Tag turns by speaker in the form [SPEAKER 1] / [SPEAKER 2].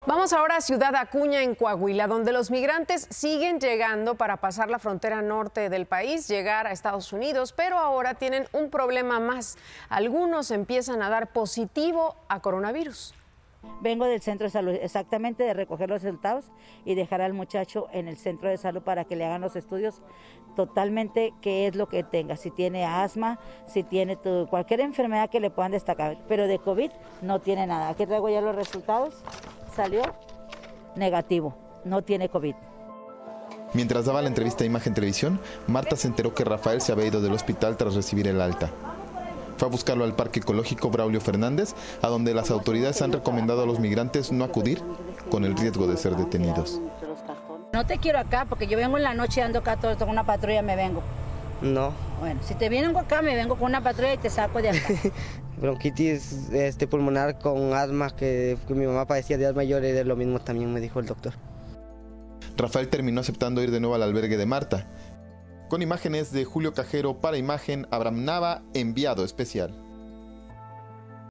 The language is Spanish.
[SPEAKER 1] Vamos ahora a Ciudad Acuña, en Coahuila, donde los migrantes siguen llegando para pasar la frontera norte del país, llegar a Estados Unidos, pero ahora tienen un problema más. Algunos empiezan a dar positivo a coronavirus.
[SPEAKER 2] Vengo del centro de salud, exactamente de recoger los resultados y dejar al muchacho en el centro de salud para que le hagan los estudios totalmente qué es lo que tenga, si tiene asma, si tiene cualquier enfermedad que le puedan destacar, pero de COVID no tiene nada. Aquí traigo ya los resultados, salió negativo, no tiene COVID.
[SPEAKER 3] Mientras daba la entrevista a Imagen Televisión, Marta se enteró que Rafael se había ido del hospital tras recibir el alta. Fue a buscarlo al Parque Ecológico Braulio Fernández, a donde las autoridades han recomendado a los migrantes no acudir con el riesgo de ser detenidos.
[SPEAKER 2] No te quiero acá porque yo vengo en la noche, ando acá todo con una patrulla, me vengo.
[SPEAKER 4] No.
[SPEAKER 2] Bueno, si te vengo acá, me vengo con una patrulla y te saco de acá.
[SPEAKER 4] Bronquitis pulmonar con asma, que mi mamá padecía de asma, yo le lo mismo también, me dijo el doctor.
[SPEAKER 3] Rafael terminó aceptando ir de nuevo al albergue de Marta. Con imágenes de Julio Cajero para Imagen, Abraham Nava, enviado especial.